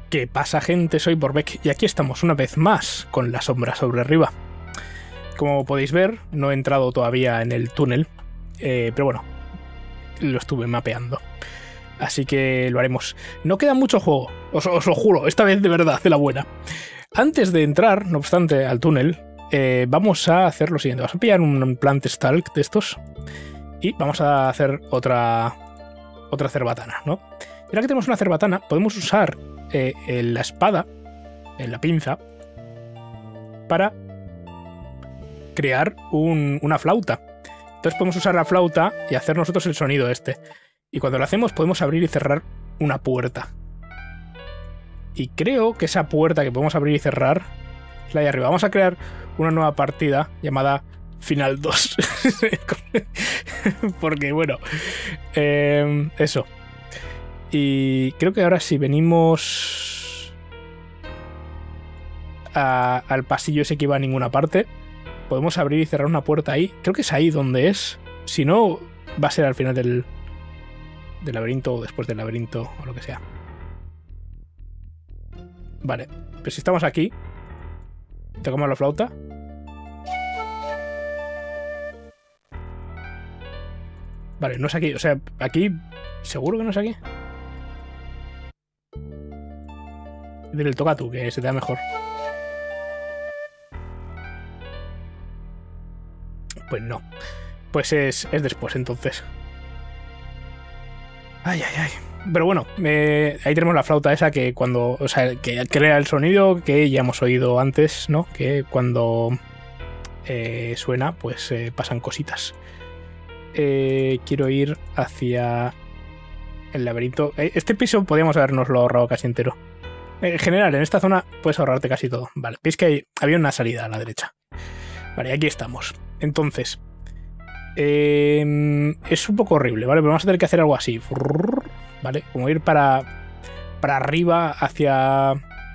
¿Qué pasa, gente? Soy Borbeck y aquí estamos una vez más con la sombra sobre arriba. Como podéis ver, no he entrado todavía en el túnel, pero bueno, lo estuve mapeando. Así que lo haremos. No queda mucho juego, os lo juro, esta vez de verdad, de la buena. Antes de entrar, no obstante, al túnel, vamos a hacer lo siguiente. Vamos a pillar un plant stalk de estos y vamos a hacer otra cerbatana, ¿no? Y ahora que tenemos una cerbatana, podemos usar la espada, la pinza, para crear una flauta. Entonces podemos usar la flauta y hacer nosotros el sonido este. Y cuando lo hacemos podemos abrir y cerrar una puerta. Y creo que esa puerta que podemos abrir y cerrar es la de arriba. Vamos a crear una nueva partida llamada Final 2. Porque bueno, eso. Y creo que ahora si venimos al pasillo ese que iba a ninguna parte, podemos abrir y cerrar una puerta ahí. Creo que es ahí donde es. Si no, va a ser al final del laberinto o después del laberinto o lo que sea. Vale, pero si estamos aquí, tocamos la flauta. Vale, no es aquí. O sea, aquí... ¿Seguro que no es aquí? Dile el toca tú, que se te da mejor. Pues no. Pues es después, entonces. Ay, ay, ay. Pero bueno, ahí tenemos la flauta esa que cuando... O sea, que crea el sonido que ya hemos oído antes, ¿no? Que cuando suena, pues pasan cositas. Quiero ir hacia el laberinto. Este piso podríamos habernoslo ahorrado casi entero. En general, en esta zona puedes ahorrarte casi todo. Vale, veis que había una salida a la derecha. Vale, aquí estamos. Entonces, es un poco horrible, ¿vale? Pero vamos a tener que hacer algo así. ¿Vale? Como ir para arriba hacia...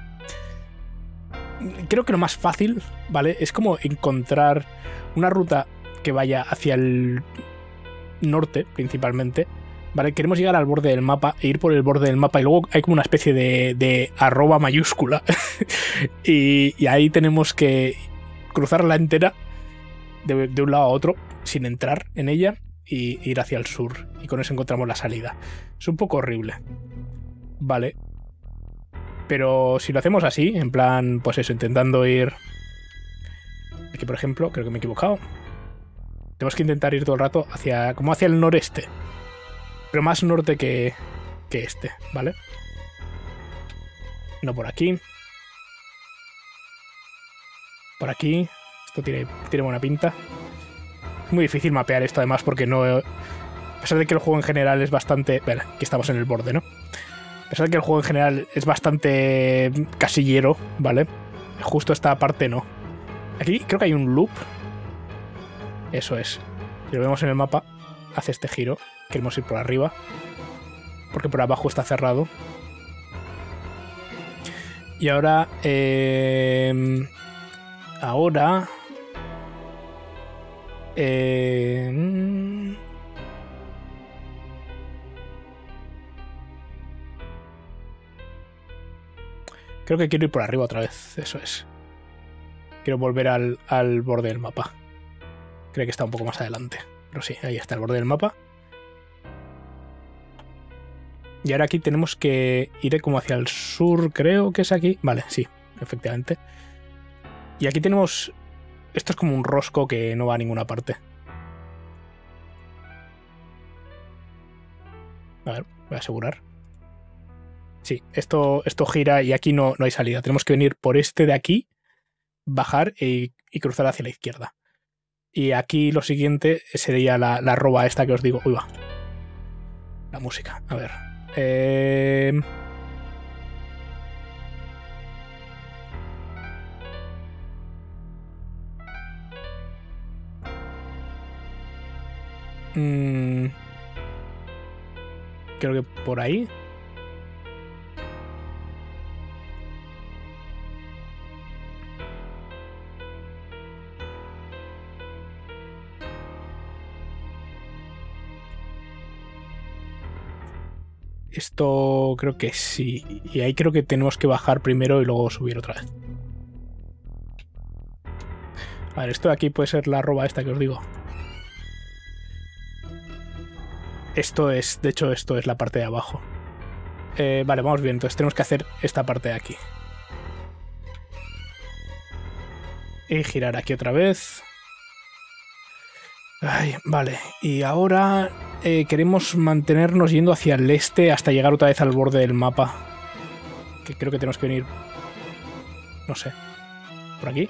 Creo que lo más fácil, ¿vale? Es como encontrar una ruta que vaya hacia el norte, principalmente. Vale, queremos llegar al borde del mapa e ir por el borde del mapa y luego hay como una especie de arroba mayúscula y ahí tenemos que cruzarla entera de un lado a otro sin entrar en ella y ir hacia el sur y con eso encontramos la salida. Es un poco horrible, vale, pero si lo hacemos así, en plan, pues eso, intentando ir aquí, por ejemplo, creo que me he equivocado. Tenemos que intentar ir todo el rato como hacia el noreste, pero más norte que este, ¿vale? No por aquí. Por aquí. Esto tiene buena pinta. Es muy difícil mapear esto además porque no... A pesar de que el juego en general es bastante... Bueno, aquí estamos en el borde, ¿no? A pesar de que el juego en general es bastante casillero, ¿vale? Justo esta parte no. Aquí creo que hay un loop. Eso es. Si lo vemos en el mapa, hace este giro. Queremos ir por arriba porque por abajo está cerrado. Y ahora creo que quiero ir por arriba otra vez. Eso es. Quiero volver al borde del mapa. Creo que está un poco más adelante, pero sí, ahí está el borde del mapa. Y ahora aquí tenemos que ir como hacia el sur, creo que es aquí. Vale, sí, efectivamente. Y aquí tenemos... Esto es como un rosco que no va a ninguna parte. A ver, voy a asegurar. Sí, esto gira y aquí no hay salida. Tenemos que venir por este de aquí, bajar y cruzar hacia la izquierda. Y aquí lo siguiente sería la arroba esta que os digo. Uy, va. La música, a ver. Creo que por ahí. Esto creo que sí. Y ahí creo que tenemos que bajar primero y luego subir otra vez. A ver, esto de aquí puede ser la arroba esta que os digo. Esto es, de hecho, esto es la parte de abajo. Vale, vamos bien. Entonces tenemos que hacer esta parte de aquí. Y girar aquí otra vez. Ay, vale. Y ahora queremos mantenernos yendo hacia el este hasta llegar otra vez al borde del mapa. Que creo que tenemos que venir... No sé. ¿Por aquí?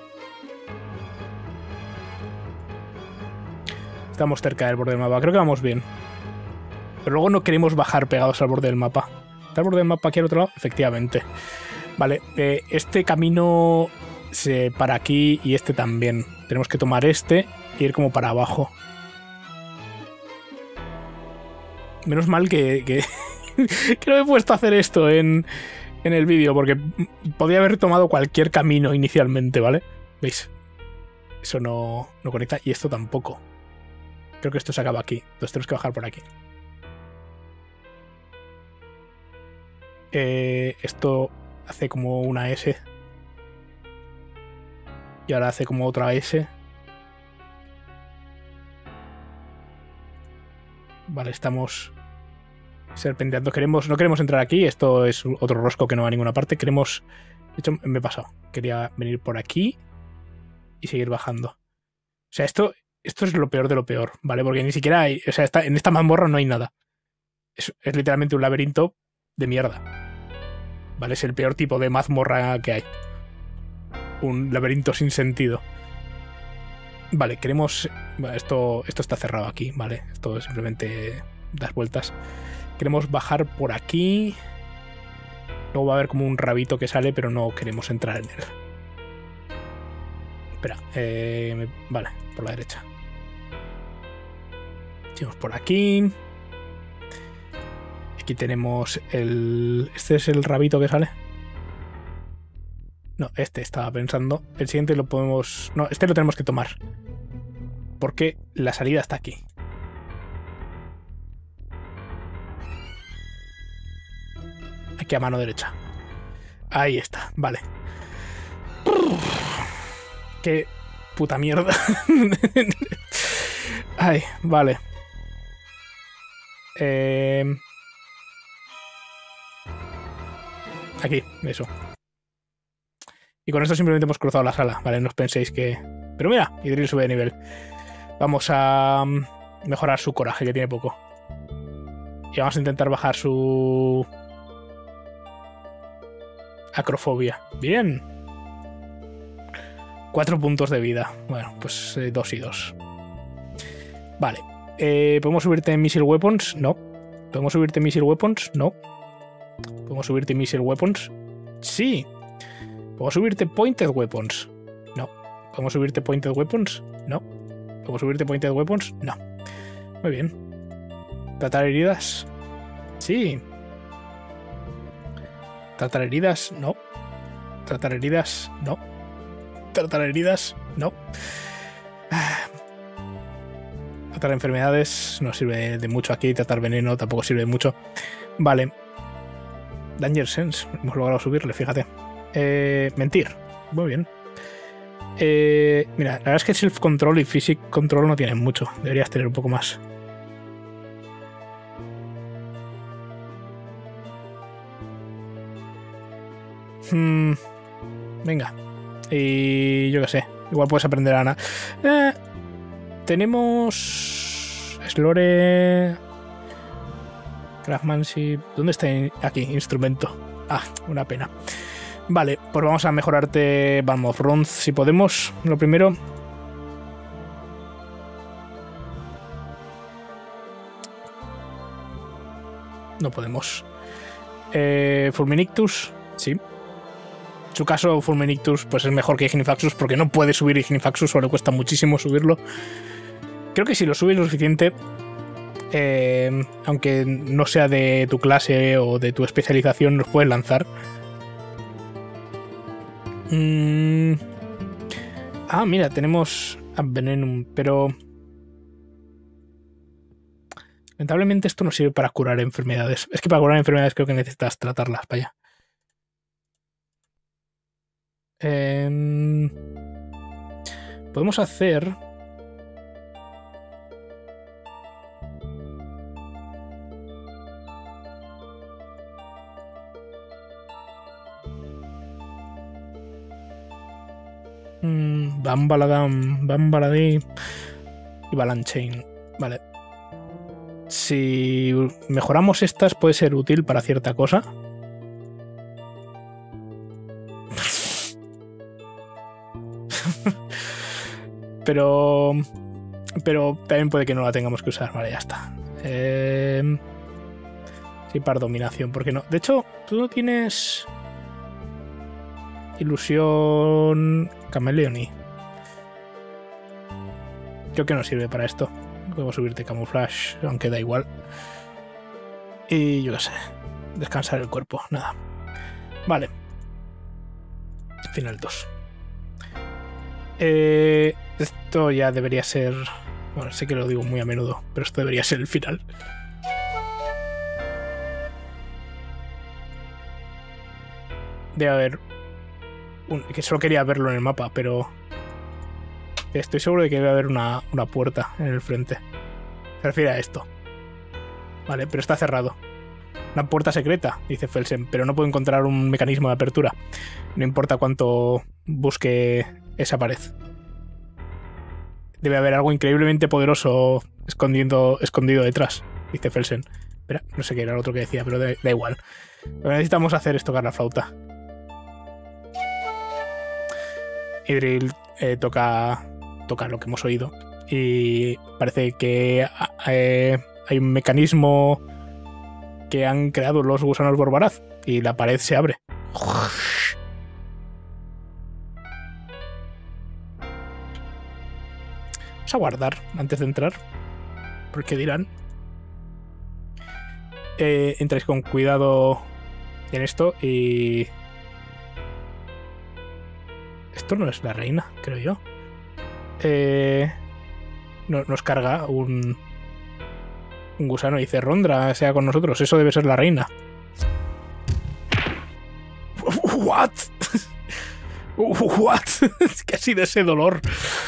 Estamos cerca del borde del mapa. Creo que vamos bien. Pero luego no queremos bajar pegados al borde del mapa. ¿Está el borde del mapa aquí al otro lado? Efectivamente. Vale, este camino se para aquí y este también. Tenemos que tomar este e ir como para abajo. Menos mal que que no me he puesto a hacer esto en el vídeo, porque podía haber tomado cualquier camino inicialmente, ¿vale? ¿Veis? Eso no conecta y esto tampoco. Creo que esto se acaba aquí. Entonces tenemos que bajar por aquí. Esto hace como una S. Y ahora hace como otra S. Vale, estamos serpenteando. No queremos entrar aquí. Esto es otro rosco que no va a ninguna parte. Queremos... De hecho, me he pasado. Quería venir por aquí y seguir bajando. O sea, esto es lo peor de lo peor, ¿vale? Porque ni siquiera hay... O sea, en esta mazmorra no hay nada. Es literalmente un laberinto de mierda. ¿Vale? Es el peor tipo de mazmorra que hay. Un laberinto sin sentido. Vale, queremos... Esto está cerrado aquí, ¿vale? Esto es simplemente das vueltas. Queremos bajar por aquí. Luego va a haber como un rabito que sale, pero no queremos entrar en él. Espera, vale, por la derecha. Seguimos por aquí. Aquí tenemos el... ¿Este es el rabito que sale? No, este estaba pensando. El siguiente lo podemos... No, este lo tenemos que tomar. Porque la salida está aquí. Aquí a mano derecha. Ahí está, vale. Qué puta mierda. Ay, vale. Aquí, eso. Y con esto simplemente hemos cruzado la sala, ¿vale? No os penséis que... Pero mira, Idril sube de nivel. Vamos a mejorar su coraje, que tiene poco. Y vamos a intentar bajar su... acrofobia. Bien. 4 puntos de vida. Bueno, pues 2 y 2. Vale. ¿Podemos subirte en Missile Weapons? No. ¿Podemos subirte en Missile Weapons? No. ¿Podemos subirte en Missile Weapons? Sí. ¿Podemos subirte Pointed Weapons? No. ¿Podemos subirte Pointed Weapons? No. ¿Podemos subirte Pointed Weapons? No. Muy bien. ¿Tratar heridas? Sí. ¿Tratar heridas? No. ¿Tratar heridas? No. ¿Tratar heridas? No. Tratar enfermedades no sirve de mucho aquí. Tratar veneno tampoco sirve de mucho. Vale. Danger Sense. Hemos logrado subirle, fíjate. Mentir. Muy bien. Mira, la verdad es que Self Control y Physic Control no tienen mucho. Deberías tener un poco más. Venga. Y yo qué sé. Igual puedes aprender a Ana. Tenemos... Slore... Craftsmanship... ¿Dónde está? Aquí, instrumento. Ah, una pena. Vale, pues vamos a mejorarte Balm of Runes si podemos. Lo primero. No podemos. Fulminictus, sí. En su caso, Fulminictus pues es mejor que Ignifaxus porque no puede subir Ignifaxus o le cuesta muchísimo subirlo. Creo que si lo subes lo suficiente, aunque no sea de tu clase o de tu especialización, los puedes lanzar. Ah, mira, tenemos Advenenum, pero Lamentablemente esto no sirve para curar enfermedades. Es que para curar enfermedades creo que necesitas tratarlas, vaya. Podemos hacer... Bambaladam, Bambaladí y Balanchain. Vale. Si mejoramos estas puede ser útil para cierta cosa. pero también puede que no la tengamos que usar. Vale, ya está. Sí, para dominación, ¿por qué no? De hecho, tú no tienes... Ilusión Cameleoni. Creo que no sirve para esto. Puedo subirte camuflaje, aunque da igual. Y yo qué sé. Descansar el cuerpo, nada. Vale. Final 2. Esto ya debería ser... Bueno, sé que lo digo muy a menudo, pero esto debería ser el final. Debe haber... que solo quería verlo en el mapa, pero... Estoy seguro de que debe haber una puerta en el frente. Se refiere a esto. Vale, pero está cerrado. Una puerta secreta, dice Felsen, pero no puedo encontrar un mecanismo de apertura. No importa cuánto busque esa pared. Debe haber algo increíblemente poderoso escondido detrás, dice Felsen. Espera, no sé qué era lo otro que decía, pero da igual. Lo que necesitamos hacer es tocar la flauta. Idril toca lo que hemos oído y parece que hay un mecanismo que han creado los gusanos Borbaraz y la pared se abre. Vamos a guardar antes de entrar, porque dirán. Entráis con cuidado en esto y... Esto no es la reina, creo yo. Nos carga un gusano y dice: Rondra, sea con nosotros, eso debe ser la reina. ¿What? ¿What? ¿Qué ha sido ese dolor?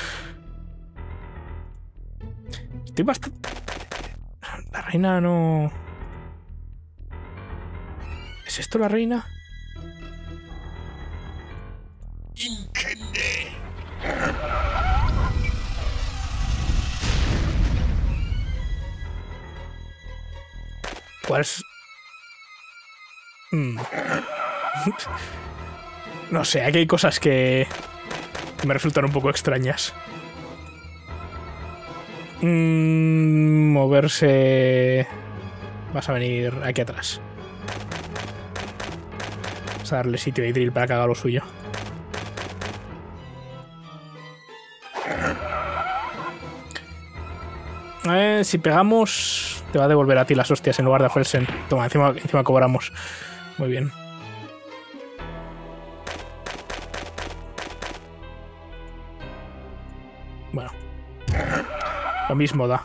Estoy bastante... La reina no... ¿Es esto la reina? ¿Cuál es? No sé, aquí hay cosas que me resultan un poco extrañas. Moverse... Vas a venir aquí atrás. Vamos a darle sitio a Idril para que haga lo suyo. Si pegamos, te va a devolver a ti las hostias en lugar de a Felsen. Toma, encima cobramos. Muy bien. Bueno. Lo mismo da.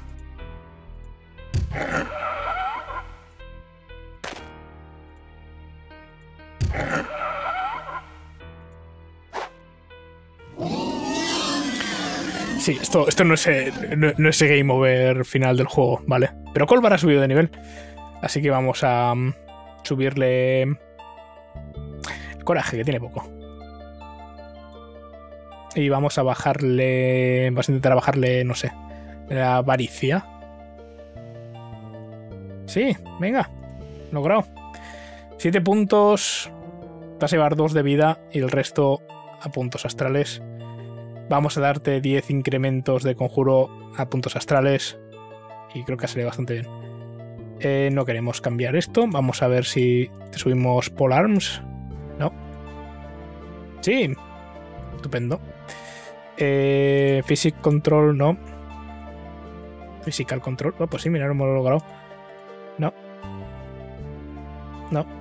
Sí, esto no es game over final del juego, ¿vale? Pero Kolvar ha subido de nivel. Así que vamos a subirle el coraje, que tiene poco. Y vamos a bajarle... Vas a intentar bajarle, no sé, la avaricia. Sí, venga. Logrado. 7 puntos. Vas a llevar 2 de vida y el resto a puntos astrales. Vamos a darte 10 incrementos de conjuro a puntos astrales. Y creo que sale bastante bien. No queremos cambiar esto. Vamos a ver si te subimos Pole Arms. ¿No? Sí. Estupendo. Physic Control, no. Physical Control. Oh, pues sí, mira, lo hemos logrado. No. No.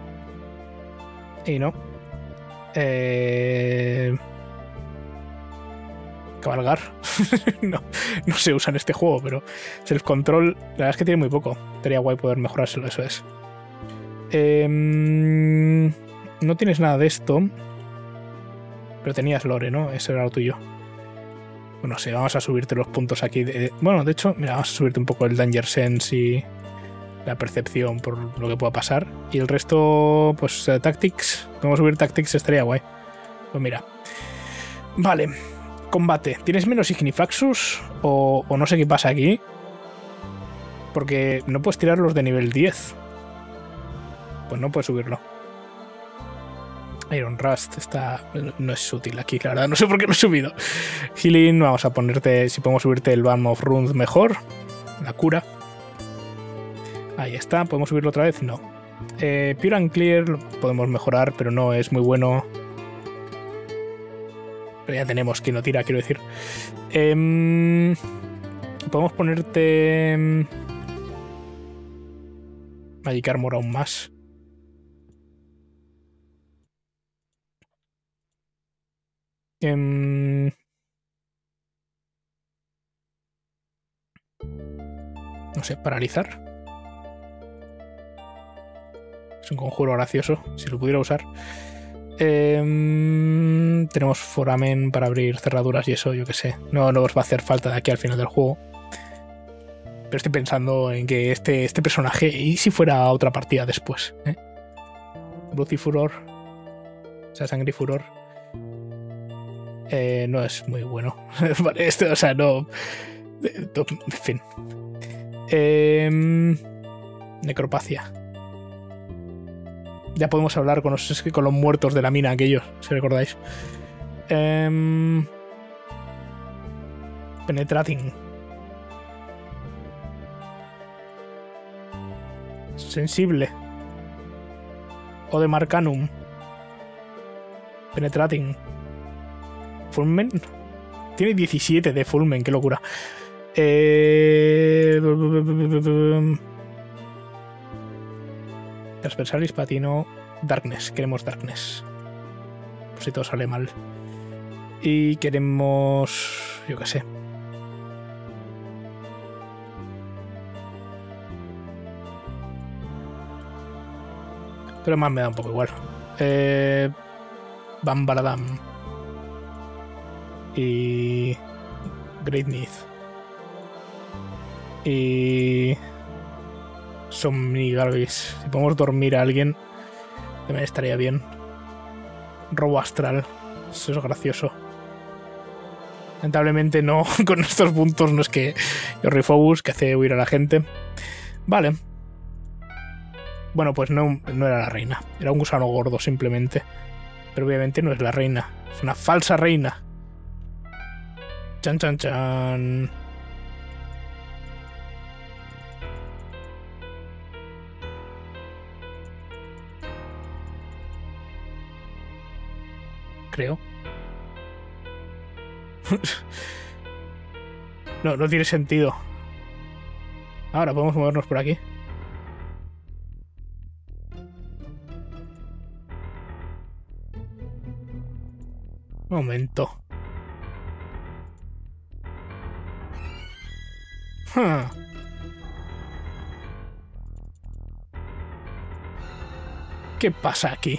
Y no. Cabalgar. no, no se usa en este juego, pero self-control, la verdad es que tiene muy poco. Sería guay poder mejorárselo, eso es. No tienes nada de esto. Pero tenías lore, ¿no? Eso era lo tuyo. Bueno, sí, vamos a subirte los puntos aquí. Bueno, de hecho, mira, vamos a subirte un poco el Danger Sense y la percepción por lo que pueda pasar. Y el resto, pues, Tactics. Podemos subir Tactics, estaría guay. Pues mira. Vale. Combate. ¿Tienes menos Ignifaxus? O no sé qué pasa aquí. Porque no puedes tirarlos de nivel 10. Pues no puedes subirlo. Iron Rust no es útil aquí, la verdad. No sé por qué lo he subido. Healing, vamos a ponerte... Si podemos subirte el Balm of Runes mejor. La cura. Ahí está. ¿Podemos subirlo otra vez? No. Pure and Clear lo podemos mejorar, pero no es muy bueno. Pero ya tenemos quien lo tira, quiero decir. Podemos ponerte... Magic Armor aún más. No sé, paralizar. Es un conjuro gracioso, si lo pudiera usar. Tenemos foramen para abrir cerraduras y eso, yo que sé. No nos va a hacer falta de aquí al final del juego. Pero estoy pensando en que este personaje, ¿y si fuera otra partida después? Blood y Furor. O sea, Sangre y Furor. No es muy bueno. Vale, o sea, no... En fin. Necropacia. Ya podemos hablar con los muertos de la mina aquellos, si recordáis. Penetrating. Sensible. O de Marcanum. Penetrating. Fulmen. Tiene 17 de Fulmen, qué locura. Transversalis, Patino, Darkness. Queremos Darkness. Por si todo sale mal. Y queremos... Yo qué sé. Pero más me da un poco igual. Bambaradam. Y... Great Need. Y... Somnigalvis. Si podemos dormir a alguien, también estaría bien. Robo astral. Eso es gracioso. Lamentablemente no, con estos puntos no es que... Yorrifobus, que hace huir a la gente. Vale. Bueno, pues no era la reina. Era un gusano gordo, simplemente. Pero obviamente no es la reina. Es una falsa reina. Chan, chan, chan. Creo. No tiene sentido. Ahora podemos movernos por aquí. Un momento. ¿Qué pasa aquí?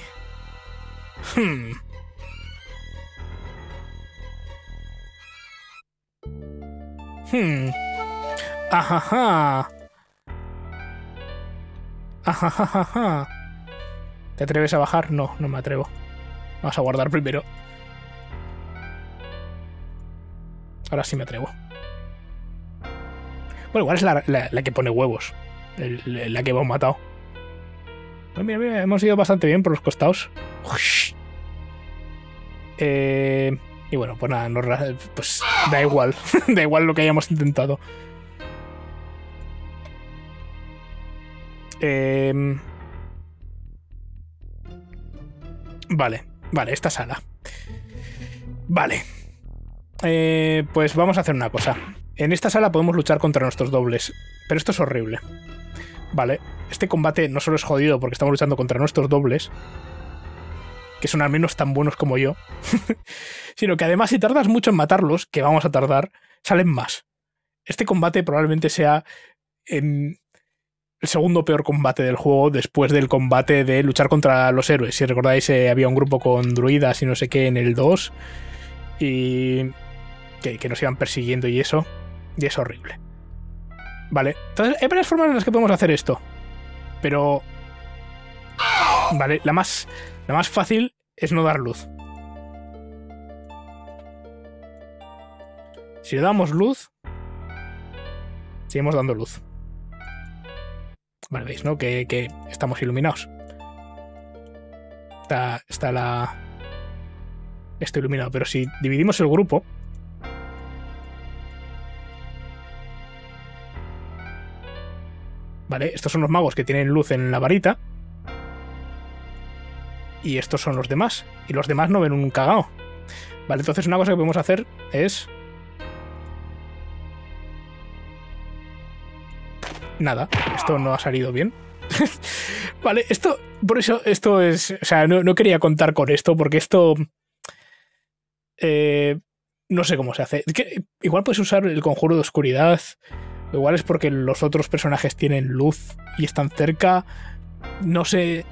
Ajaja. Ajajaja. ¿Te atreves a bajar? No, no me atrevo. Vamos a guardar primero. Ahora sí me atrevo. Bueno, igual es la que pone huevos. La que hemos matado. Pues mira, hemos ido bastante bien por los costados. Y bueno, pues nada, pues da igual. Da igual lo que hayamos intentado. Vale, esta sala. Vale. Pues vamos a hacer una cosa. En esta sala podemos luchar contra nuestros dobles. Pero esto es horrible. Vale, este combate no solo es jodido porque estamos luchando contra nuestros dobles, que son al menos tan buenos como yo, sino que además si tardas mucho en matarlos, que vamos a tardar, salen más. Este combate probablemente sea el segundo peor combate del juego después del combate de luchar contra los héroes. Si recordáis, había un grupo con druidas y no sé qué en el 2 y que nos iban persiguiendo y eso es horrible. Vale, entonces hay varias formas en las que podemos hacer esto, pero vale, la más fácil es no dar luz. Si le damos luz, seguimos dando luz. Vale, veis, ¿no? Que estamos iluminados. Está iluminado, pero si dividimos el grupo, vale, estos son los magos que tienen luz en la varita y estos son los demás, y los demás no ven un cagao. Vale, entonces una cosa que podemos hacer es nada, esto no ha salido bien. Vale, por eso esto es, o sea, no quería contar con esto porque esto no sé cómo se hace. Es que igual puedes usar el conjuro de oscuridad, igual es porque los otros personajes tienen luz y están cerca, no sé.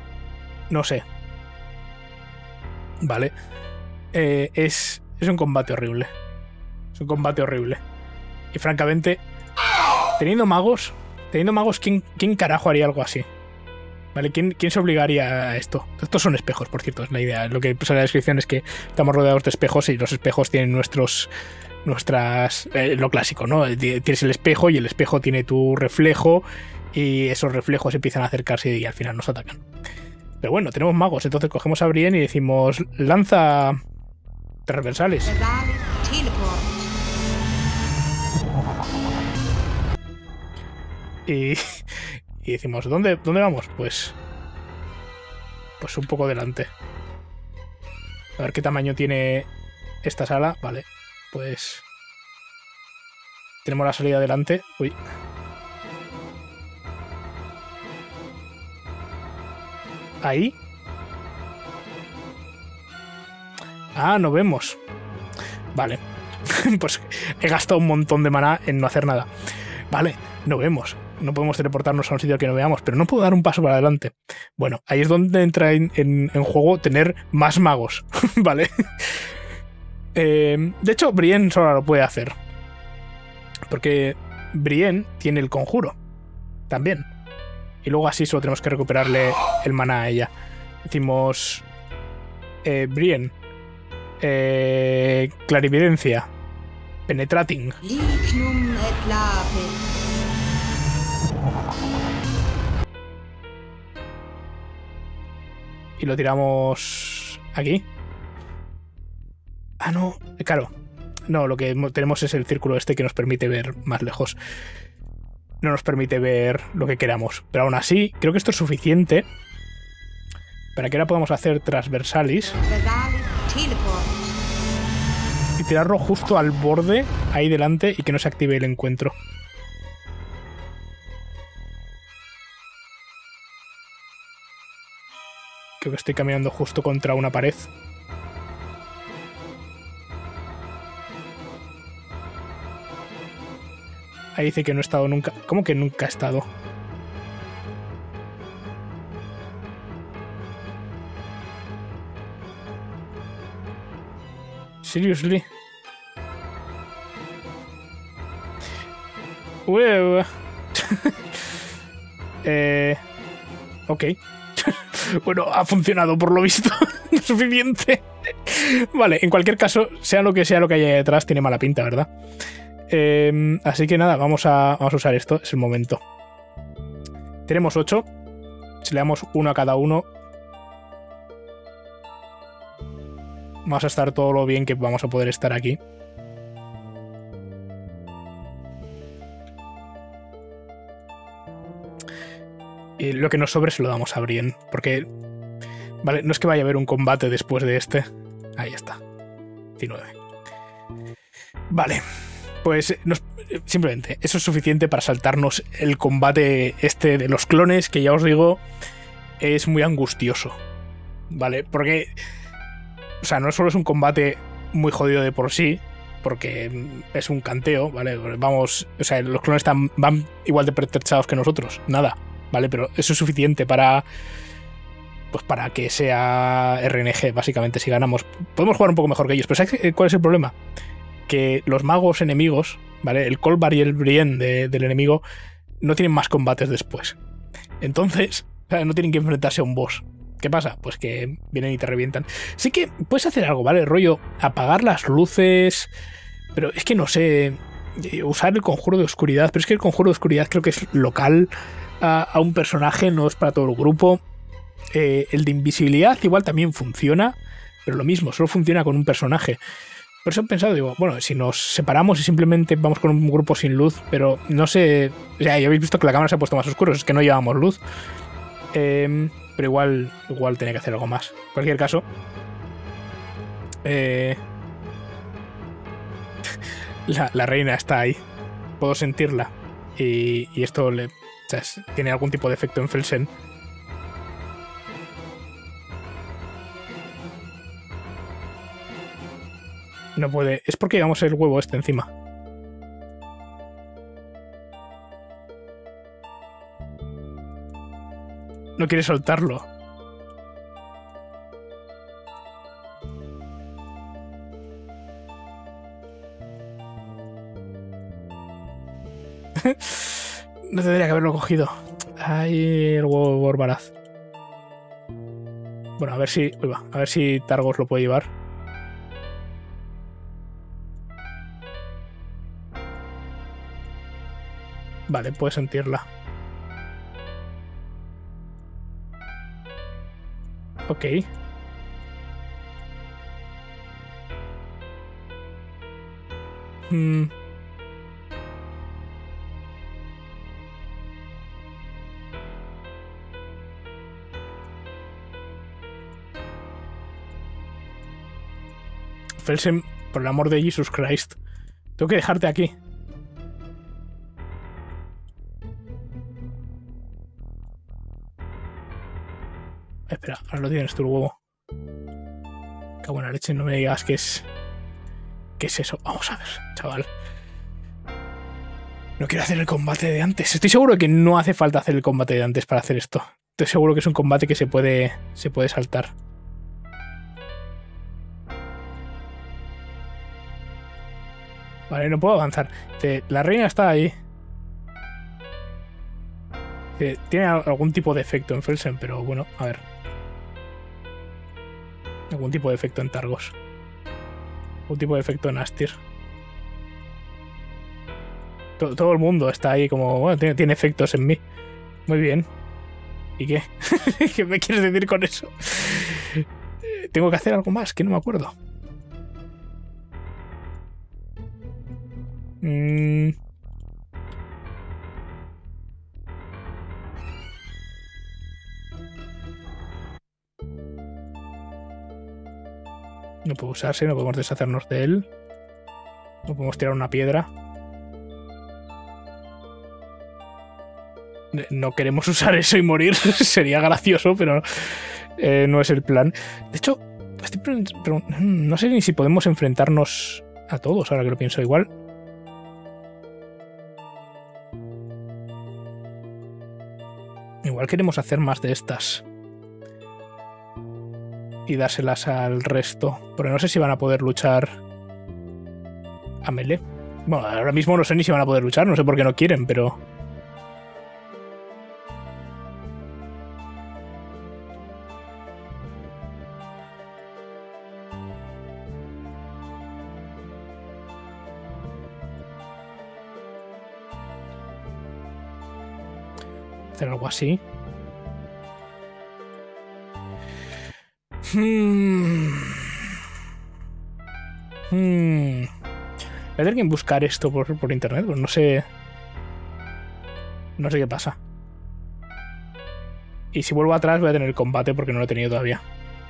Vale, es un combate horrible. Es un combate horrible. Y francamente, teniendo magos, ¿quién carajo haría algo así? ¿Vale? ¿Quién se obligaría a esto? Estos son espejos, por cierto, es la idea. Lo que pasa en la descripción es que estamos rodeados de espejos y los espejos tienen lo clásico, ¿no? Tienes el espejo y el espejo tiene tu reflejo y esos reflejos empiezan a acercarse y al final nos atacan. Pero bueno, tenemos magos, entonces cogemos a Brienne y decimos, lanza transversales. Y decimos, ¿dónde vamos? Pues un poco delante. A ver qué tamaño tiene esta sala. Vale, pues tenemos la salida delante. Uy. Ahí. Ah, no vemos. Vale. Pues he gastado un montón de maná en no hacer nada. Vale, no vemos. No podemos teleportarnos a un sitio que no veamos, pero no puedo dar un paso para adelante. Bueno, ahí es donde entra en juego tener más magos. Vale. De hecho, Brienne solo lo puede hacer. Porque Brienne tiene el conjuro. También. Y luego así solo tenemos que recuperarle el maná a ella. Decimos... Brienne. Clarividencia. Penetrating. Y lo tiramos aquí. Ah, no, claro. No, lo que tenemos es el círculo este que nos permite ver más lejos. No nos permite ver lo que queramos. Pero aún así, creo que esto es suficiente para que ahora podamos hacer transversalis y tirarlo justo al borde, ahí delante, y que no se active el encuentro. Creo que estoy caminando justo contra una pared. Ahí dice que no he estado nunca. ¿Cómo que nunca he estado? Seriously. Ok. Bueno, ha funcionado por lo visto. No suficiente. Vale, en cualquier caso, sea lo que hay ahí detrás, tiene mala pinta, ¿verdad? Así que nada, vamos a usar esto. Es el momento. Tenemos 8. Si le damos uno a cada uno, vamos a estar todo lo bien que vamos a poder estar aquí. Y lo que nos sobre se lo damos a Brienne. Porque, vale, no es que vaya a haber un combate después de este. Ahí está. 19. Vale. Pues simplemente eso es suficiente para saltarnos el combate este de los clones, que ya os digo, es muy angustioso. Vale, porque O sea, no solo es un combate muy jodido de por sí, porque es un canteo, ¿vale? Vamos, o sea, los clones van igual de pertrechados que nosotros, nada, ¿vale? Pero eso es suficiente para... Pues para que sea RNG, básicamente, si ganamos. Podemos jugar un poco mejor que ellos, pero ¿sabes cuál es el problema? Que los magos enemigos, ¿vale? El Kolbar y el Brienne del enemigo no tienen más combates después. Entonces, o sea, no tienen que enfrentarse a un boss. ¿Qué pasa? Pues que vienen y te revientan. Sí que puedes hacer algo, ¿vale? Rollo, apagar las luces, pero es que no sé, usar el conjuro de oscuridad, pero es que el conjuro de oscuridad creo que es local a un personaje, no es para todo el grupo. El de invisibilidad igual también funciona, pero lo mismo, solo funciona con un personaje. Por eso he pensado, digo, bueno, si nos separamos y simplemente vamos con un grupo sin luz, pero no sé, o sea, ya habéis visto que la cámara se ha puesto más oscura, es que no llevamos luz. Pero igual tenía que hacer algo más. En cualquier caso, la reina está ahí, puedo sentirla, y esto o sea, tiene algún tipo de efecto en Felsen. No puede. Es porque llevamos el huevo este encima. No quiere soltarlo. No tendría que haberlo cogido. Ay, el huevo de Borbaraz. Bueno, a ver si... Uy, va. A ver si Targos lo puede llevar. Vale, puede sentirla. Ok. Felsen, por el amor de Jesus Christ. Tengo que dejarte aquí. Espera, ahora lo tienes tú el huevo. Qué buena leche, no me digas que es... ¿Qué es eso? Vamos a ver, chaval. No quiero hacer el combate de antes. Estoy seguro que no hace falta hacer el combate de antes para hacer esto. Estoy seguro que es un combate que se puede saltar. Vale, no puedo avanzar. La reina está ahí. Tiene algún tipo de efecto en Felsen, pero bueno, a ver. Algún tipo de efecto en Targos. Algún tipo de efecto en Astir. Todo el mundo está ahí como... Bueno, tiene efectos en mí. Muy bien. ¿Y qué? ¿Qué me quieres decir con eso? Tengo que hacer algo más, que no me acuerdo. No puede usarse, no podemos deshacernos de él. No podemos tirar una piedra. No queremos usar eso y morir. Sería gracioso, pero no es el plan. De hecho, no sé ni si podemos enfrentarnos a todos, ahora que lo pienso igual. Igual queremos hacer más de estas. Y dárselas al resto. Porque no sé si van a poder luchar a melee. Bueno, ahora mismo no sé ni si van a poder luchar, no sé por qué no quieren, pero... hacer algo así. Voy a tener que buscar esto por internet, pues no sé. No sé qué pasa. Y si vuelvo atrás voy a tener el combate porque no lo he tenido todavía.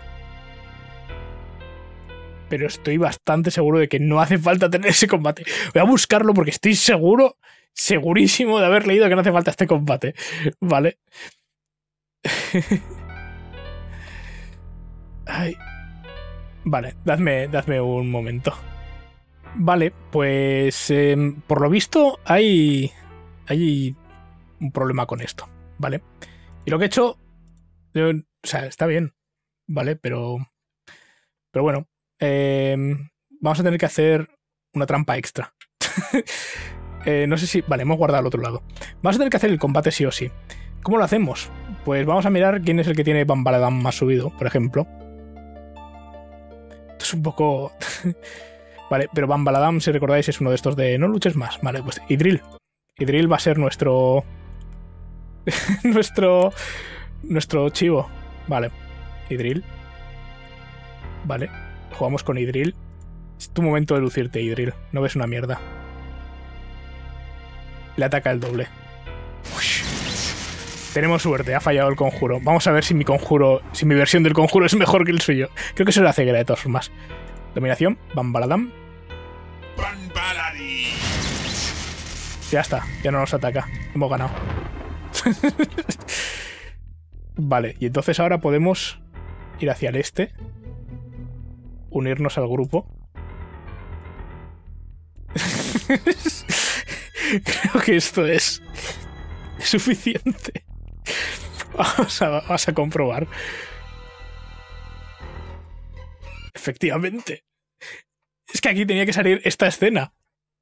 Pero estoy bastante seguro de que no hace falta tener ese combate. Voy a buscarlo porque estoy seguro, segurísimo de haber leído que no hace falta este combate. Vale. Ay. Vale, dadme un momento. Vale, pues por lo visto hay un problema con esto, ¿vale? Y lo que he hecho, o sea, está bien, ¿vale? Pero bueno, vamos a tener que hacer una trampa extra. No sé si... Vale, hemos guardado al otro lado. Vamos a tener que hacer el combate sí o sí. ¿Cómo lo hacemos? Pues vamos a mirar quién es el que tiene Bambaladam más subido, por ejemplo. Esto es un poco... Vale, pero Bambaladam, si recordáis, es uno de estos de no luches más. Vale, pues Idril. Idril va a ser nuestro... nuestro chivo. Vale. Idril. Vale. Jugamos con Idril. Es tu momento de lucirte, Idril. No ves una mierda. Le ataca el doble. Ush. Tenemos suerte, ha fallado el conjuro. Vamos a ver si mi conjuro, si mi versión del conjuro es mejor que el suyo. Creo que eso era ceguera de todas formas. Dominación, Bambaladam. Ya está, ya no nos ataca. Hemos ganado. Vale, y entonces ahora podemos ir hacia el este. Unirnos al grupo. Creo que esto es suficiente. Vamos a comprobar. Efectivamente. Es que aquí tenía que salir esta escena.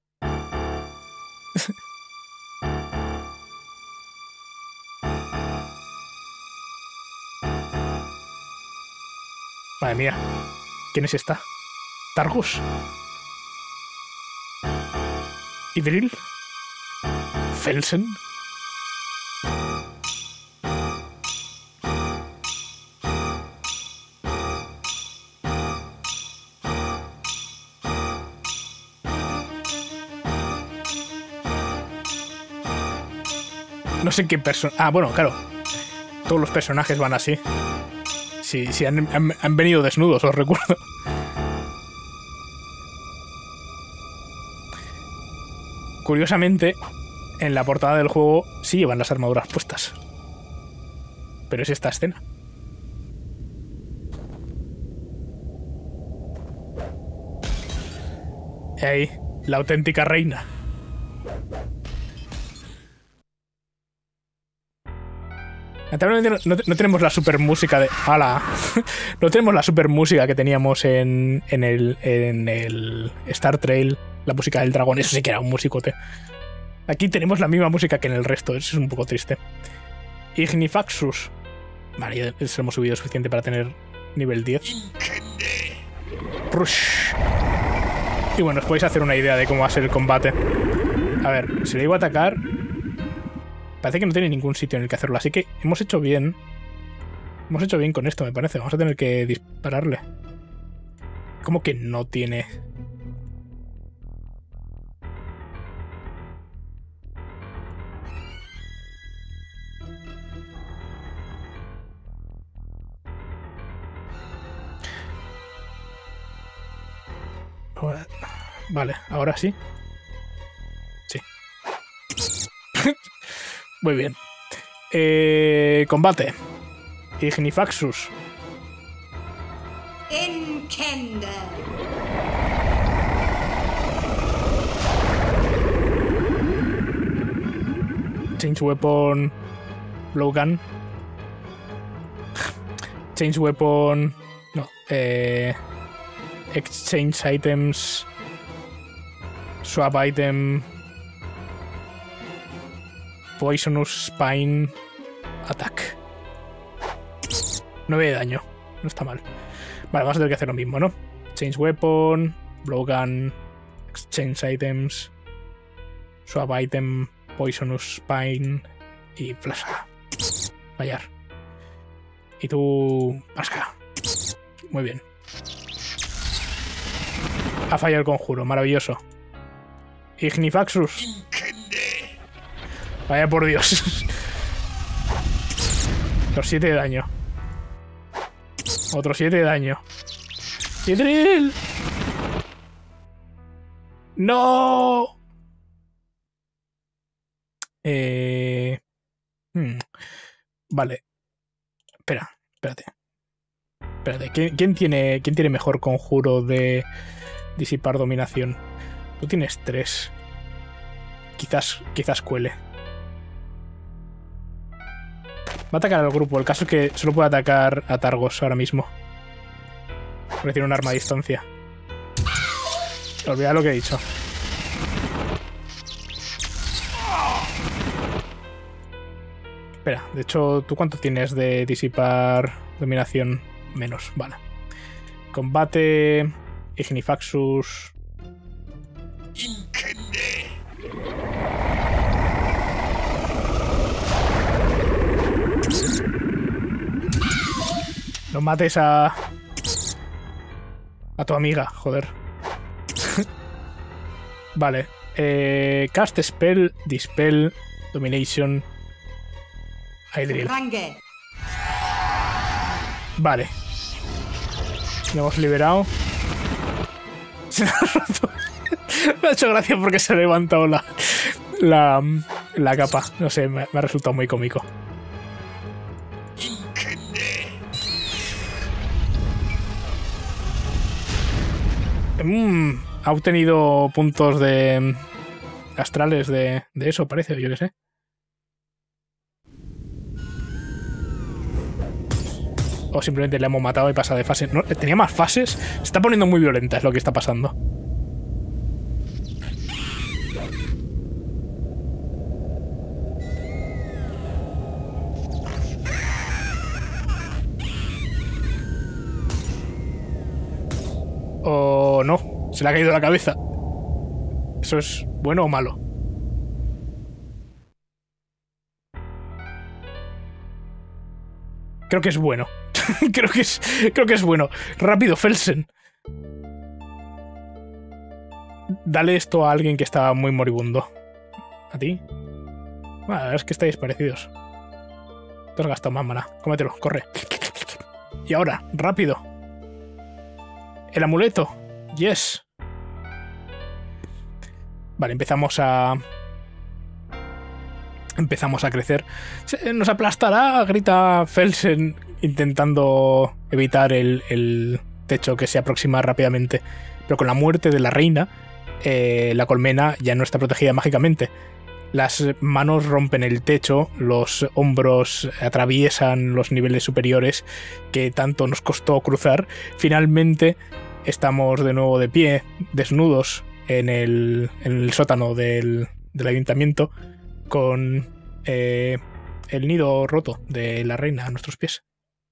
Madre mía. ¿Quién es esta? ¿Targus? ¿Idril? ¿Felsen? No sé qué persona... Ah, bueno, claro. Todos los personajes van así. Sí, han venido desnudos, os recuerdo. Curiosamente, en la portada del juego sí llevan las armaduras puestas. Pero es esta escena. Y ahí, la auténtica reina. No tenemos la super música de... ¡Hala! No tenemos la super música que teníamos en el Star Trail, la música del dragón. Eso sí que era un musicote. Aquí tenemos la misma música que en el resto. Eso es un poco triste. Ignifaxus. Vale, ya se lo hemos subido suficiente para tener nivel 10. Rush. Y bueno, os podéis hacer una idea de cómo va a ser el combate. A ver, si le digo atacar... Parece que no tiene ningún sitio en el que hacerlo, así que hemos hecho bien. Hemos hecho bien con esto, me parece. Vamos a tener que dispararle. ¿Cómo que no tiene? Vale, ahora sí. Sí. Muy bien. Combate. Ignifaxus. Enkende. Change Weapon. Blowgun. Change Weapon. No. Exchange Items. Swap Item. Poisonous Spine. Attack. 9 de daño. No está mal. Vale, vamos a tener que hacer lo mismo, ¿no? Change Weapon. Blowgun. Exchange Items. Swap Item. Poisonous Spine. Y Flasha. Fallar. Y tú... Pasca. Muy bien. Ha fallado el conjuro. Maravilloso. Ignifaxus. Vaya por Dios. Los 7 de daño. Otro 7 de daño. ¡Idril! ¡No! Vale. Espérate. Espérate, ¿quién tiene mejor conjuro de disipar dominación? Tú tienes 3. Quizás cuele. Va a atacar al grupo. El caso es que solo puede atacar a Targos ahora mismo. Porque tiene un arma a distancia. Olvida lo que he dicho. Espera, de hecho, ¿tú cuánto tienes de disipar dominación? Menos, vale. Combate... Ignifaxus... No mates a tu amiga, joder. Vale. Cast Spell, Dispel, Domination, Hydril. Vale. Lo hemos liberado. Se me ha roto. Me ha hecho gracia porque se ha levantado la capa. No sé, me ha resultado muy cómico. Ha obtenido puntos de astrales de eso, parece, yo qué sé. O simplemente le hemos matado y pasa de fase. No, tenía más fases. Se está poniendo muy violenta, es lo que está pasando. O no, se le ha caído la cabeza. ¿Eso es bueno o malo? Creo que es bueno. creo que es bueno. Rápido, Felsen. Dale esto a alguien que está muy moribundo. ¿A ti? Bueno, es que estáis parecidos. Te has gastado más mana. Cómetelo, corre. Y ahora, rápido. El amuleto. Yes. Vale, empezamos a crecer. Nos aplastará, grita Felsen, intentando evitar el techo que se aproxima rápidamente. Pero con la muerte de la reina, la colmena ya no está protegida mágicamente. Las manos rompen el techo, los hombros atraviesan los niveles superiores que tanto nos costó cruzar. Finalmente estamos de nuevo de pie, desnudos, en el sótano del ayuntamiento, con el nido roto de la reina a nuestros pies.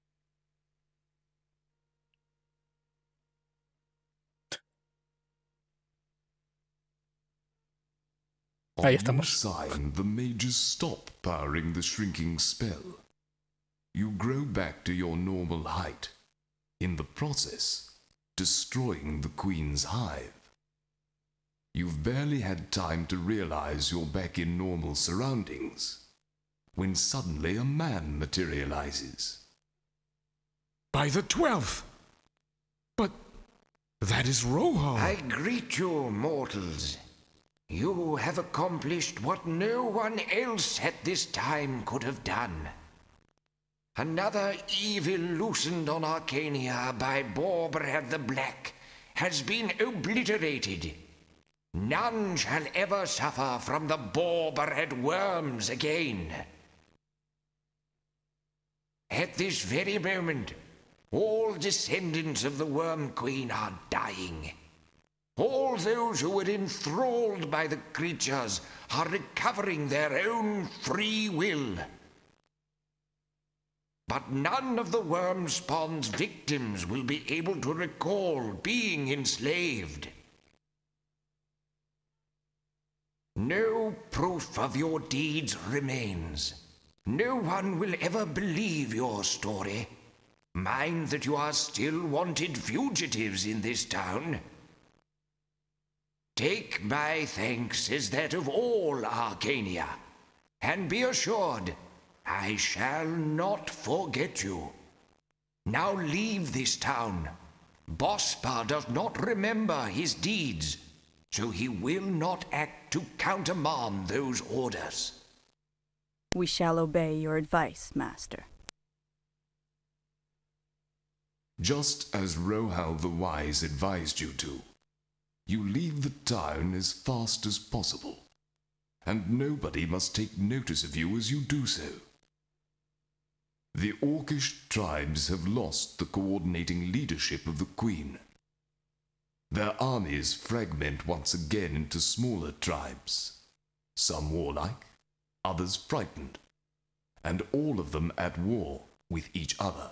Ahí estamos. The mages stop powering the shrinking spell. You grow back to your normal height. In the process, destroying the Queen's hive. You've barely had time to realize you're back in normal surroundings, when suddenly a man materializes. By the 12th! But that is Rohan. I greet you, mortals. You have accomplished what no one else at this time could have done. Another evil loosened on Arcania by Borbrad the Black has been obliterated. None shall ever suffer from the Borbrad worms again. At this very moment, all descendants of the Worm Queen are dying. All those who were enthralled by the creatures are recovering their own free will. But none of the worm spawn's victims will be able to recall being enslaved. No proof of your deeds remains. No one will ever believe your story. Mind that you are still wanted fugitives in this town. Take my thanks as that of all Arcania, and be assured I shall not forget you. Now leave this town. Bospar does not remember his deeds, so he will not act to countermand those orders. We shall obey your advice, Master. Just as Rohal the Wise advised you to. You leave the town as fast as possible, and nobody must take notice of you as you do so. The Orcish tribes have lost the coordinating leadership of the Queen. Their armies fragment once again into smaller tribes, some warlike, others frightened, and all of them at war with each other.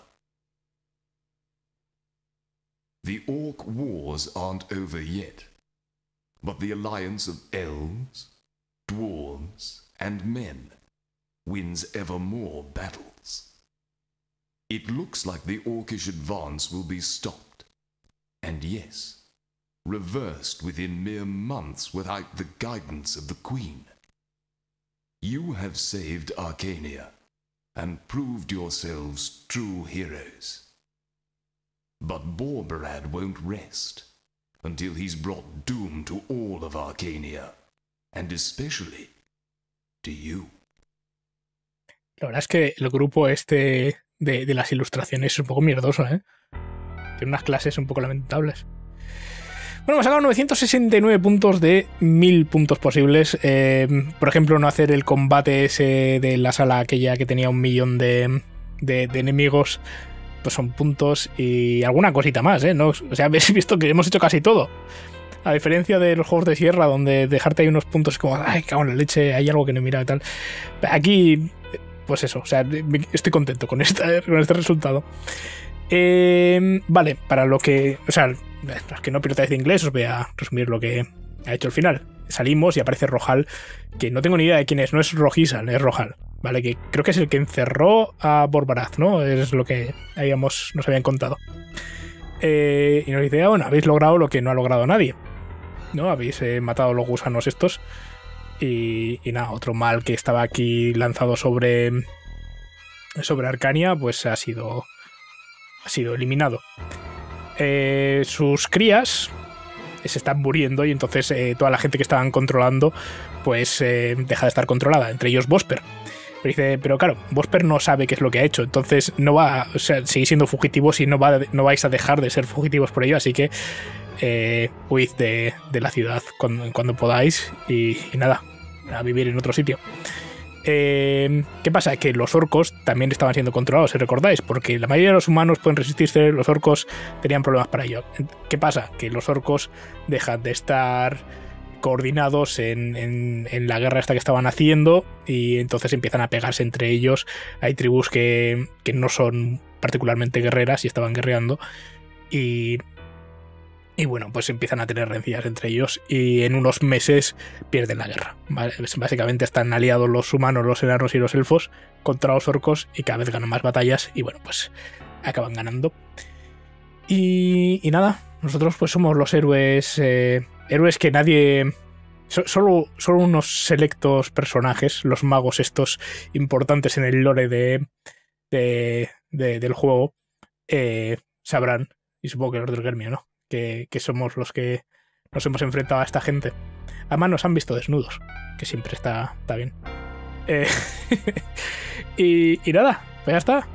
The Orc wars aren't over yet, but the alliance of elves, dwarves, and men wins ever more battles. It looks like the Orcish advance will be stopped, and yes, reversed within mere months without the guidance of the Queen. You have saved Arcania, and proved yourselves true heroes. But Borberad won't rest until he's brought doom to all of Arcania, and especially to you. La verdad es que el grupo este de las ilustraciones es un poco mierdoso, ¿eh? Tiene unas clases un poco lamentables. Bueno, hemos sacado 969 puntos de 1000 puntos posibles. Por ejemplo, no hacer el combate ese de la sala aquella que tenía 1 millón de enemigos, pues son puntos y alguna cosita más, ¿eh? ¿No? O sea, habéis visto que hemos hecho casi todo. A diferencia de los juegos de sierra, donde dejarte ahí unos puntos como, ay, cago en la leche, hay algo que no he mirado y tal. Aquí, pues eso, o sea, estoy contento con este resultado. Vale, para lo que... O sea, los que no pilotáis de inglés, os voy a resumir lo que ha hecho el final. Salimos y aparece Rohal, que no tengo ni idea de quién es, no es Rohisan, es Rohal, ¿vale? Que creo que es el que encerró a Borbarad, ¿no? Es lo que nos habían contado. Y nos dice, bueno, habéis logrado lo que no ha logrado nadie, ¿no? Habéis matado a los gusanos estos. Y nada, otro mal que estaba aquí lanzado sobre Arcania, pues ha sido eliminado. Sus crías se están muriendo y entonces toda la gente que estaban controlando pues deja de estar controlada, entre ellos Bosper. Pero claro, Bosper no sabe qué es lo que ha hecho, entonces no va, o sea, seguís siendo fugitivos y no vais a dejar de ser fugitivos por ello, así que huid de la ciudad cuando podáis y nada, a vivir en otro sitio. ¿Qué pasa? Que los orcos también estaban siendo controlados, si recordáis, porque la mayoría de los humanos pueden resistirse, los orcos tenían problemas para ello. ¿Qué pasa? Que los orcos dejan de estar coordinados en la guerra esta que estaban haciendo y entonces empiezan a pegarse entre ellos. Hay tribus que no son particularmente guerreras y estaban guerreando y bueno, pues empiezan a tener rencillas entre ellos y en unos meses pierden la guerra, ¿vale? Básicamente están aliados los humanos, los enanos y los elfos contra los orcos y cada vez ganan más batallas y bueno, pues acaban ganando. Y nada, nosotros pues somos los héroes que nadie... Solo unos selectos personajes, los magos estos importantes en el lore del juego, sabrán, y supongo que los del Gremio, ¿no? Que somos los que nos hemos enfrentado a esta gente. Además nos han visto desnudos, que siempre está bien. Y nada, pues ya está.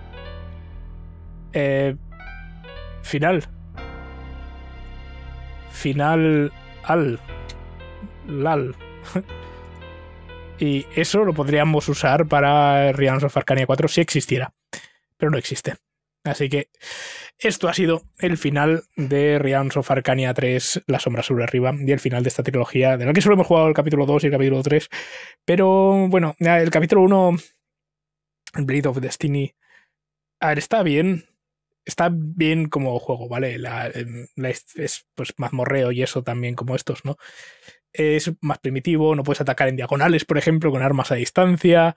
Final LAL. Y eso lo podríamos usar para Realms of Arcania 4 si existiera, pero no existe. Así que esto ha sido el final de Realms of Arcania 3, La Sombra sobre Arriba, y el final de esta trilogía, de la que solo hemos jugado el capítulo 2 y el capítulo 3. Pero bueno, el capítulo 1, el Blade of Destiny, a ver, está bien como juego, ¿vale? Es pues mazmorreo y eso también como estos, ¿no? Es más primitivo, no puedes atacar en diagonales, por ejemplo, con armas a distancia,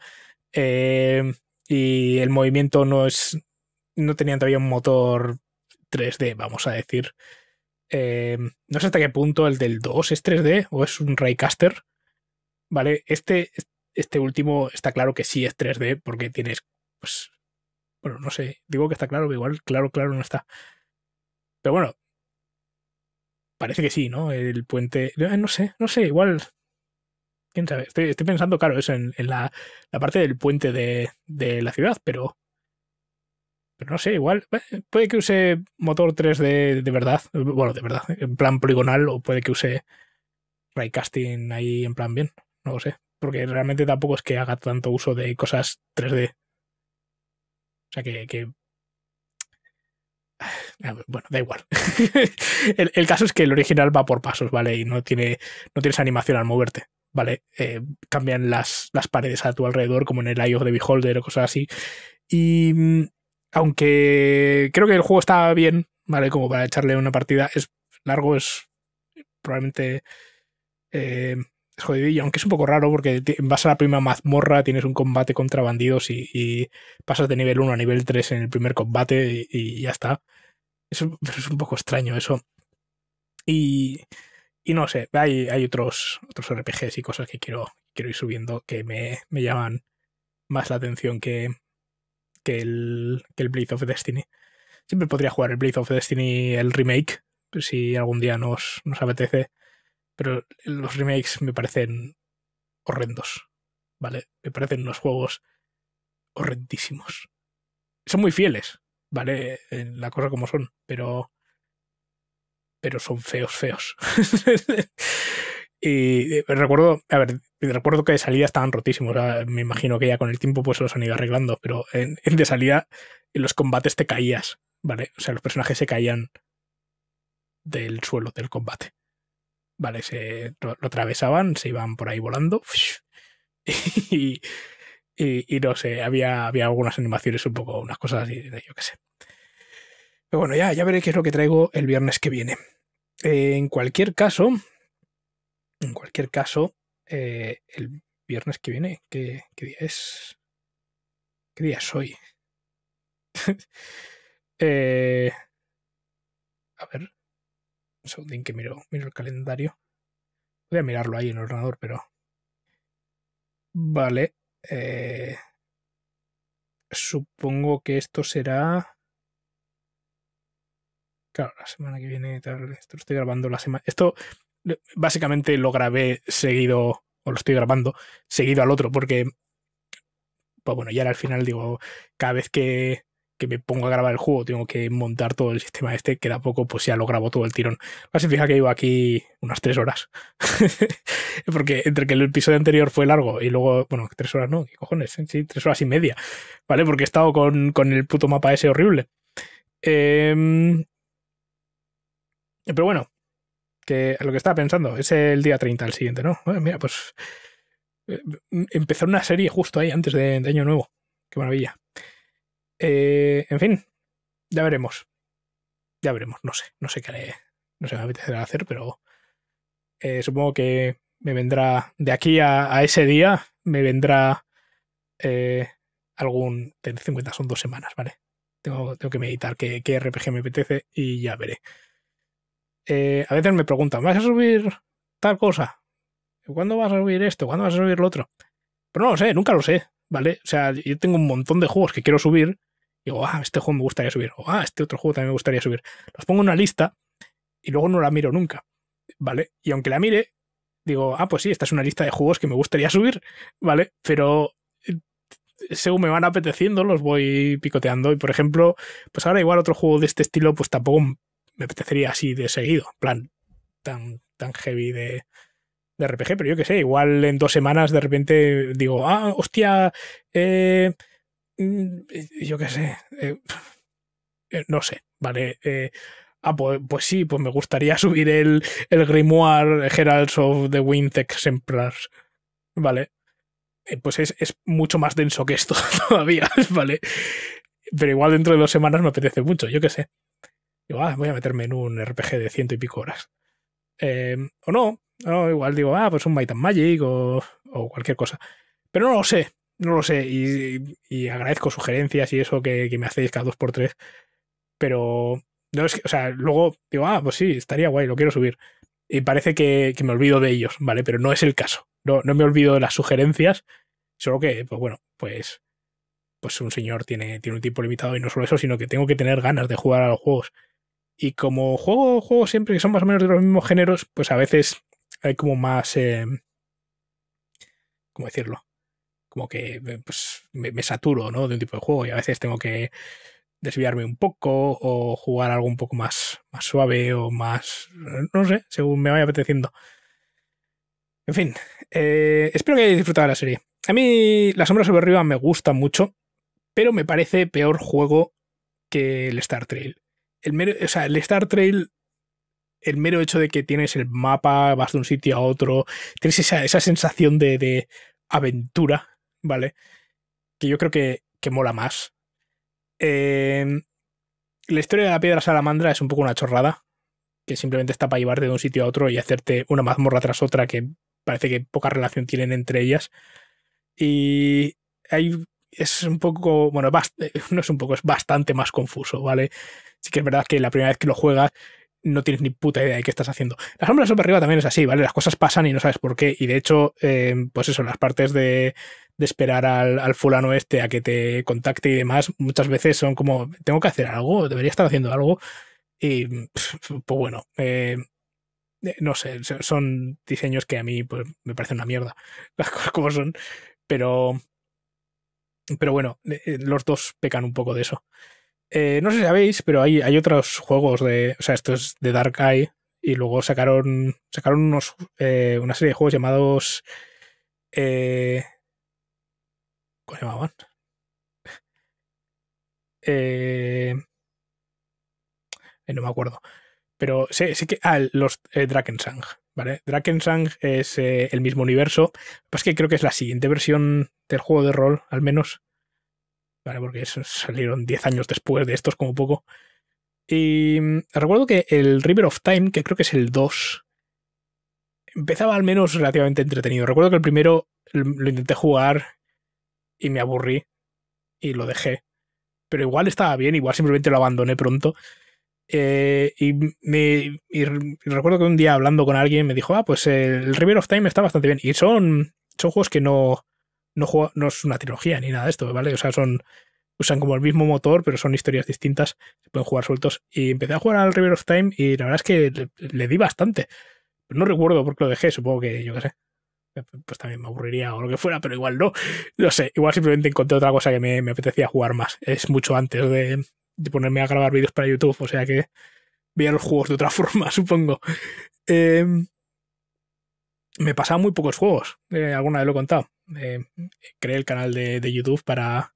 y el movimiento no tenían todavía un motor 3D, vamos a decir. No sé hasta qué punto el del 2 es 3D o es un Raycaster, ¿vale? Este último está claro que sí es 3D porque tienes, pues, bueno, no sé, digo que está claro, pero igual claro no está. Pero bueno, parece que sí, ¿no? El puente, no sé, igual, quién sabe. Estoy pensando, claro, eso en la parte del puente de la ciudad, pero Pero no sé, igual puede que use motor 3D de verdad, bueno, de verdad, en plan poligonal, o puede que use raycasting ahí en plan bien, no lo sé. Porque realmente tampoco es que haga tanto uso de cosas 3D. O sea que bueno, da igual. El caso es que el original va por pasos, ¿vale? Y no tienes animación al moverte, ¿vale? Cambian las paredes a tu alrededor, como en el Eye of the Beholder o cosas así. Y aunque creo que el juego está bien, ¿vale? Como para echarle una partida, es largo, es probablemente es jodidillo, aunque es un poco raro porque vas a la primera mazmorra, tienes un combate contra bandidos y pasas de nivel 1 a nivel 3 en el primer combate y ya está. Pero es un poco extraño eso. Y no sé, hay otros RPGs y cosas que quiero ir subiendo que me llaman más la atención que el Blade of Destiny. Siempre podría jugar el Blade of Destiny, el remake, si algún día nos apetece. Pero los remakes me parecen horrendos, ¿vale? Me parecen unos juegos horrendísimos. Son muy fieles, ¿vale? En la cosa como son, pero son feos. Y recuerdo que de salida estaban rotísimos. O sea, me imagino que ya con el tiempo pues los han ido arreglando, pero de salida en los combates te caías, ¿vale? O sea, los personajes se caían del suelo del combate. Vale, lo atravesaban, se iban por ahí volando. Y no sé, había algunas animaciones un poco, unas cosas así, yo qué sé. Pero bueno, ya veré qué es lo que traigo el viernes que viene. En cualquier caso, el viernes que viene, ¿qué día es? ¿Qué día es hoy? A ver, un segundín que miro el calendario. Voy a mirarlo ahí en el ordenador, pero... Vale. Supongo que esto será... Claro, la semana que viene... Esto lo estoy grabando la semana... Esto básicamente lo grabé seguido... O lo estoy grabando seguido al otro, porque... Pues bueno, ya al final digo... Cada vez que me pongo a grabar el juego tengo que montar todo el sistema este, queda poco, pues ya lo grabo todo el tirón. Así fija que llevo aquí unas 3 horas. Porque entre que el episodio anterior fue largo y luego, bueno, 3 horas no, ¿qué cojones? Sí, 3 horas y media, ¿vale? Porque he estado con el puto mapa ese horrible. Pero bueno, que lo que estaba pensando es el día 30, el siguiente, ¿no? Mira, pues empezar una serie justo ahí antes de Año Nuevo. Qué maravilla. En fin, ya veremos. No sé qué haré. No sé qué me apetecerá hacer, pero supongo que me vendrá de aquí a ese día, me vendrá algún... Ten en cuenta, son 2 semanas, ¿vale? Tengo que meditar qué RPG me apetece y ya veré. A veces me preguntan, ¿vas a subir tal cosa? ¿Cuándo vas a subir esto? ¿Cuándo vas a subir lo otro? Pero no lo sé, nunca lo sé, ¿vale? O sea, yo tengo un montón de juegos que quiero subir. Digo, este juego me gustaría subir. O, este otro juego también me gustaría subir. Los pongo en una lista y luego no la miro nunca, ¿vale? Y aunque la mire, digo, pues sí, esta es una lista de juegos que me gustaría subir, ¿vale? Pero según me van apeteciendo, los voy picoteando. Y por ejemplo, pues ahora igual otro juego de este estilo, pues tampoco me apetecería así de seguido. En plan, tan heavy de RPG, pero yo qué sé, igual en 2 semanas de repente digo, hostia, yo qué sé, no sé, ¿vale? Pues sí, pues me gustaría subir el Grimoire Heralds of the Wind Exemplars, ¿vale? Pues es mucho más denso que esto todavía, ¿vale? Pero igual dentro de 2 semanas me apetece mucho, yo qué sé. Digo, voy a meterme en un RPG de 100 y pico horas. O no, igual digo, pues un Might and Magic o cualquier cosa. Pero no lo sé. Y agradezco sugerencias y eso que me hacéis cada 2x3. Pero no es que, o sea, luego digo, pues sí, estaría guay, lo quiero subir. Y parece que me olvido de ellos, ¿vale? Pero no es el caso. No me olvido de las sugerencias. Solo que, pues bueno, pues un señor tiene un tiempo limitado y no solo eso, sino que tengo que tener ganas de jugar a los juegos. Y como juego siempre que son más o menos de los mismos géneros, pues a veces hay como más... ¿cómo decirlo? Como que pues, me saturo, ¿no? De un tipo de juego y a veces tengo que desviarme un poco o jugar algo un poco más suave o más, no sé, según me vaya apeteciendo. En fin, espero que hayáis disfrutado de la serie. A mí La Sombra sobre Arriba me gusta mucho, pero me parece peor juego que el Star Trail. El Star Trail, el mero hecho de que tienes el mapa, vas de un sitio a otro, tienes esa sensación de aventura, ¿vale? Que yo creo que mola más. La historia de la Piedra Salamandra es un poco una chorrada, que simplemente está para llevarte de un sitio a otro y hacerte una mazmorra tras otra que parece que poca relación tienen entre ellas. Y es un poco, bueno, no es un poco, es bastante más confuso, ¿vale? Sí que es verdad que la primera vez que lo juegas no tienes ni puta idea de qué estás haciendo. La Sombra sobre Arriba también es así, ¿vale? Las cosas pasan y no sabes por qué. Y de hecho, pues eso, las partes de esperar al fulano este a que te contacte y demás, muchas veces son como, tengo que hacer algo, debería estar haciendo algo. Y pues bueno, no sé, son diseños que a mí pues, me parecen una mierda, las cosas como son. Pero bueno, los dos pecan un poco de eso. No sé si sabéis, pero hay otros juegos o sea, esto es de Dark Eye, y luego sacaron una serie de juegos llamados... ¿cómo se llamaban? No me acuerdo. Pero sí que... los Drakensang, ¿vale? Drakensang es el mismo universo. Lo que pasa es que creo que es la siguiente versión del juego de rol, al menos. ¿Vale? Porque salieron 10 años después de estos, como poco. Y recuerdo que el River of Time, que creo que es el 2, empezaba al menos relativamente entretenido. Recuerdo que el primero lo intenté jugar y me aburrí y lo dejé. Pero igual estaba bien, igual simplemente lo abandoné pronto. Y recuerdo que un día hablando con alguien me dijo, pues el River of Time está bastante bien. Y son juegos que no es una trilogía ni nada de esto, ¿vale? O sea, usan como el mismo motor, pero son historias distintas, se pueden jugar sueltos. Y empecé a jugar al River of Time y la verdad es que le di bastante. No recuerdo por qué lo dejé, supongo que, yo qué sé, pues también me aburriría o lo que fuera, pero igual no. No sé, igual simplemente encontré otra cosa que me apetecía jugar más. Es mucho antes de ponerme a grabar vídeos para YouTube, o sea que veía los juegos de otra forma, supongo. Me pasaba muy pocos juegos, alguna vez lo he contado. Creé el canal de YouTube para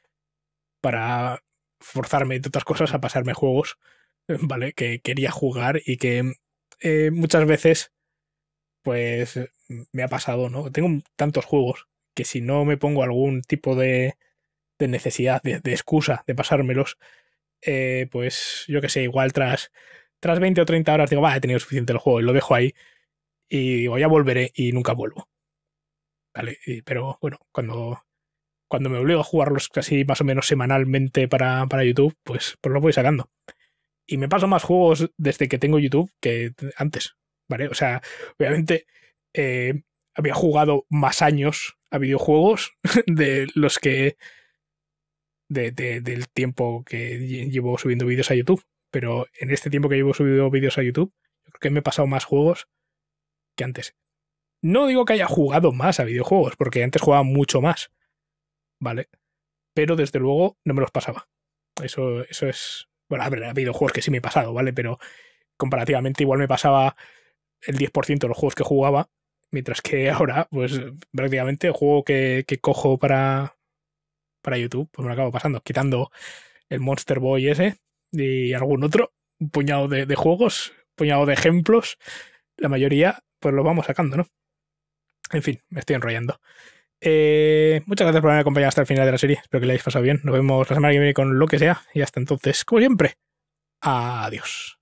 forzarme, entre otras cosas, a pasarme juegos, ¿vale? Que quería jugar y que muchas veces, pues, me ha pasado, ¿no? Tengo tantos juegos que si no me pongo algún tipo de necesidad, de excusa de pasármelos, pues, yo qué sé, igual tras 20 o 30 horas digo, he tenido suficiente el juego y lo dejo ahí y digo, ya volveré y nunca vuelvo. ¿Vale? Pero bueno, cuando me obligo a jugarlos casi más o menos semanalmente para YouTube, pues lo voy sacando. Y me paso más juegos desde que tengo YouTube que antes, ¿vale? O sea, obviamente había jugado más años a videojuegos de los que... del tiempo que llevo subiendo vídeos a YouTube. Pero en este tiempo que llevo subiendo vídeos a YouTube, yo creo que me he pasado más juegos que antes. No digo que haya jugado más a videojuegos, porque antes jugaba mucho más, ¿vale? Pero desde luego no me los pasaba. Eso es... Bueno, a ver, ha habido juegos que sí me he pasado, ¿vale? Pero comparativamente igual me pasaba el 10% de los juegos que jugaba, mientras que ahora, pues prácticamente el juego que cojo para YouTube, pues me lo acabo pasando, quitando el Monster Boy ese y algún otro, un puñado de juegos, un puñado de ejemplos, la mayoría pues los vamos sacando, ¿no? En fin, me estoy enrollando. Muchas gracias por haberme acompañado hasta el final de la serie. Espero que le hayáis pasado bien. Nos vemos la semana que viene con lo que sea. Y hasta entonces, como siempre, adiós.